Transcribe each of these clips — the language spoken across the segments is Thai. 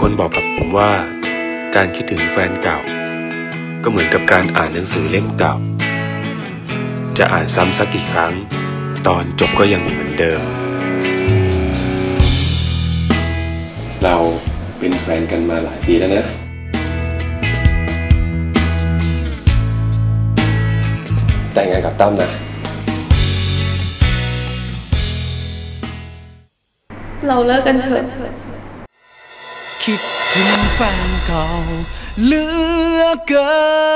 คนบอกกับผมว่าการคิดถึงแฟนเก่าก็เหมือนกับการอ่านหนังสือเล่มเก่าจะอ่านซ้ำสักกี่ครั้งตอนจบก็ยังเหมือนเดิมเราเป็นแฟนกันมาหลายปีแล้วนะแต่งงานกับตั้มนะเราเลิกกันเถอะคิดถึงแฟนเก่าเหลือเกิ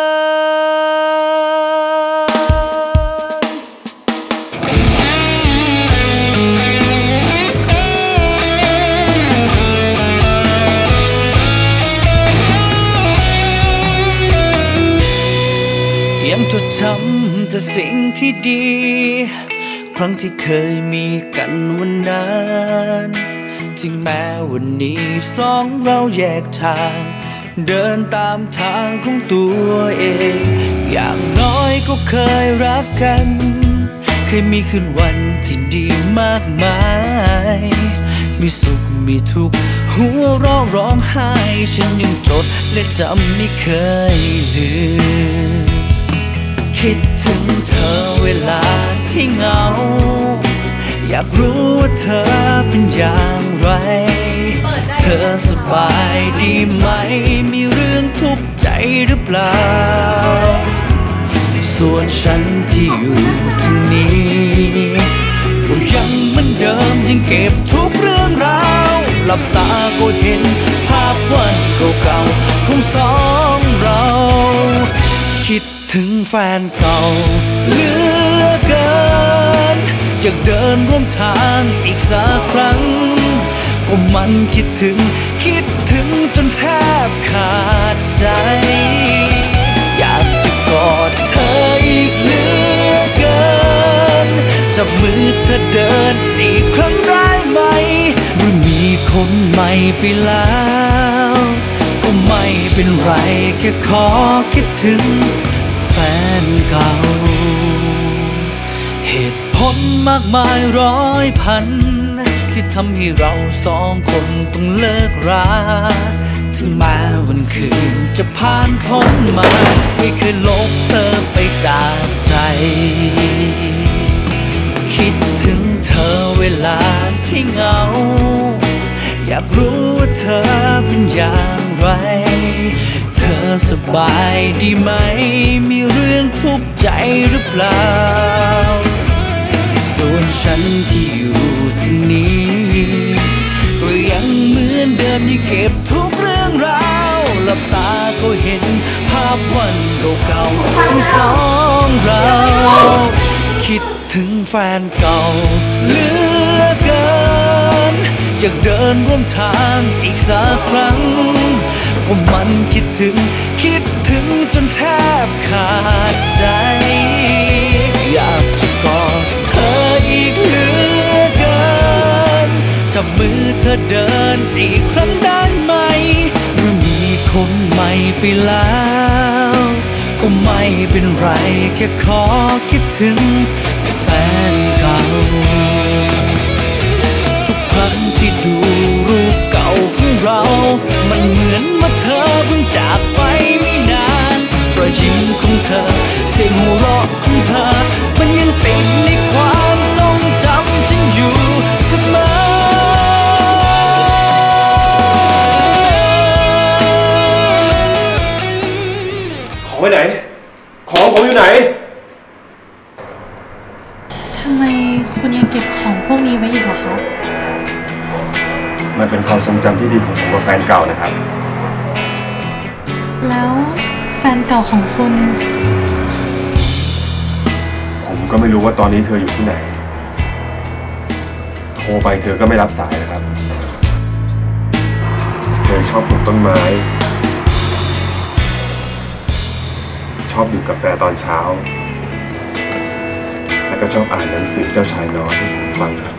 นยังจดจำแต่สิ่งที่ดีครั้งที่เคยมีกันวันนั้นถึงแม้วันนี้สองเราแยกทางเดินตามทางของตัวเองอย่างน้อยก็เคยรักกันเคยมีคืนวันที่ดีมากมายมีสุขมีทุกข์หัวเราะร้องไห้ฉันยังจดและจำไม่เคยลืมคิดถึงเธอเวลาที่เหงาอยากรู้ว่าเธอเป็นอย่างไรเธอสบายดีไหมมีเรื่องทุกข์ใจหรือเปล่าส่วนฉันที่อยู่ที่นี่ก็ยังเหมือนเดิมยังเก็บทุกเรื่องราวหลับตาก็เห็นภาพวันเก่าๆของสองเราคิดถึงแฟนเก่าเหลือเกินอยากเดินร่วมทางอีกสักครั้งก็มันคิดถึงจนแทบขาดใจอยากจะกอดเธออีกเหลือเกินจับมือเธอเดินอีกครั้งได้ไหมเมื่อมีคนใหม่ไปแล้วก็ไม่เป็นไรแค่ขอคิดถึงแฟนเก่าเหตุผลมากมายร้อยพันที่ทำให้เราสองคนต้องเลิกราถึงแม้วันคืนจะผ่านพ้นมาไม่เคยลบเธอไปจากใจคิดถึงเธอเวลาที่เหงาอยากรู้ว่าเธอเป็นอย่างไรเธอสบายดีไหมมีเรื่องทุกข์ใจหรือเปล่าส่วนฉันที่อยู่ที่นี่ก็ยังเหมือนเดิมยังเก็บทุกเรื่องราวหลับตาก็เห็นภาพวันเก่าๆของสองเราคิดถึงแฟนเก่าเหลือเกินอยากเดินร่วมทางอีกสักครั้งก็มันคิดถึงจนแทบขาดใจอยากจะกอดเธออีกเหลือเกินจับมือเธอเดินอีกครั้งได้ไหมเมื่อมีคนใหม่ไปแล้วก็ไม่เป็นไรแค่ขอคิดถึงแฟนเก่าทุกครั้งที่ดูรูปเก่าของเรามันเหมือนว่าเธอเพิ่งจากไปไม่นานรอยยิ้มของเธอเสียงหัวเราะของเธอมันยังติดในความทรงจำฉันอยู่เสมอของไปไหนของผมอยู่ไหนทำไมคุณยังเก็บของพวกนี้ไว้อีกเหรอคะมันเป็นความทรงจำที่ดีของผมกับแฟนเก่านะครับแล้วแฟนเก่าของคุณผมก็ไม่รู้ว่าตอนนี้เธออยู่ที่ไหนโทรไปเธอก็ไม่รับสายนะครับเธอชอบปลูกต้นไม้ชอบดื่มกาแฟตอนเช้าแล้วก็ชอบอ่านหนังสือเจ้าชายน้อยให้ผมฟังครับ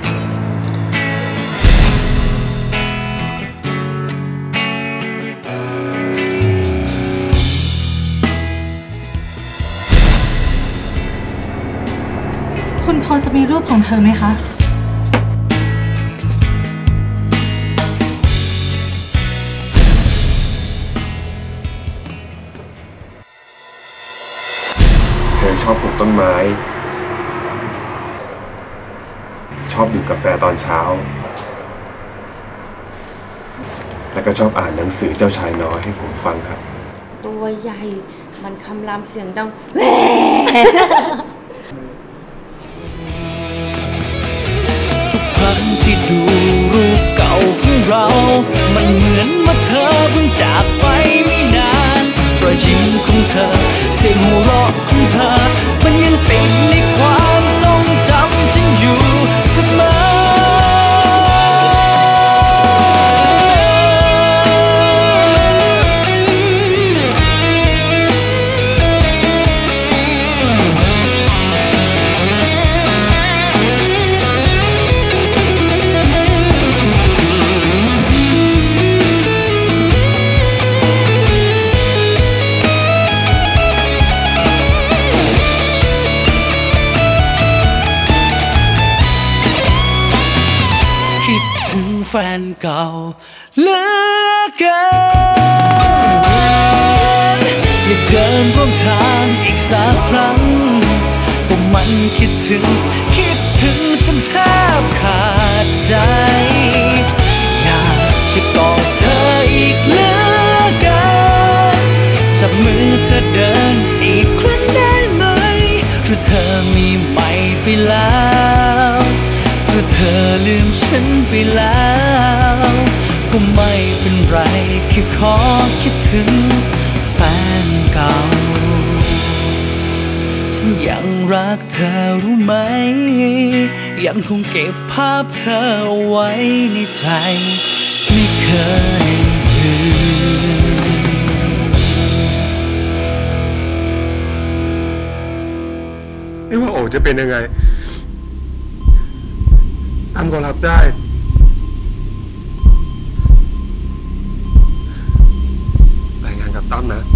คุณพอจะมีรูปของเธอไหมคะผต้นไม้ชอบดื่มกาแฟตอนเช้าแล้วก็ชอบอ่านหนังสือเจ้าชายน้อยให้ผมฟังครับตัวใหญ่มันคำรามเสียงดังทุกครั้งที่ดูรูปเก่าของเรามันเหมือนว่าเธอเพิ่งจากไปไม่นานรอยยิ้มของเธอเสียงหัวเราะของเธอมันยังติดในความทรงจำฉันอยู่เสมอแฟนเก่าเหลือเกินอย่าเดินร่วมทางอีกสักครั้งพวกมันคิดถึงจนแทบขาดใจอยากจะกอดเธออีกเหลือเกินจับมือเธอเดินอีกครั้งได้ไหมหรือเธอมีใหม่ไปแล้วหรือเธอลืมฉันไปแล้วก็ไม่เป็นไรแค่ขอคิดถึงแฟนเก่าฉันยังรักเธอรู้ไหมยังคงเก็บภาพเธอเอาไว้ในใจไม่เคยลืมไม่ว่าโอ๋จะเป็นยังไงตั้มก็รับได้รายงานกับตั้มนะ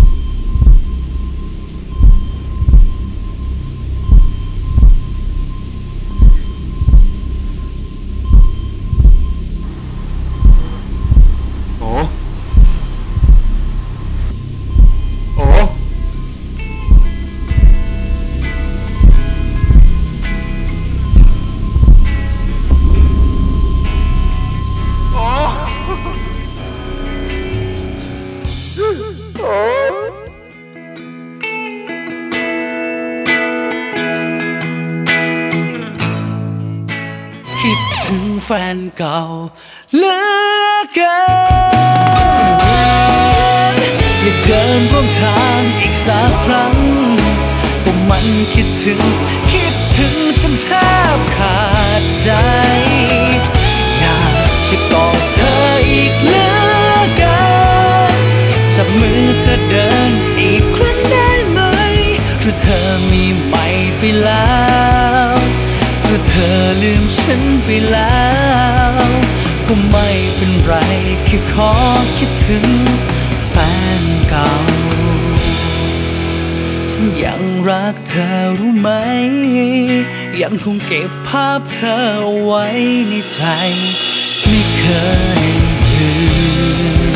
โอ๋คิดถึงแฟนเก่าเหลือเกินอย่าเดินร่วมทางอีกสักครั้งพวกมันคิดถึงจนแทบขาดใจอยากจะกอดเธออีกเหลือเกินจับมือเธอเดินอีกครั้งได้ไหมหรือเธอมีใหม่ไปแล้วหรือเธอลืมฉันไปแล้วก็ไม่เป็นไรแค่ขอคิดถึงแฟนเก่าฉันยังรักเธอรู้ไหมยังคงเก็บภาพเธอเอาไว้ในใจไม่เคยลืม